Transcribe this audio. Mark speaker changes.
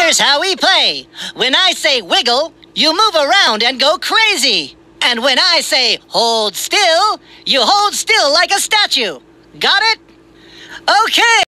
Speaker 1: Here's how we play. When I say wiggle, you move around and go crazy. And when I say hold still, you hold still like a statue. Got it? Okay.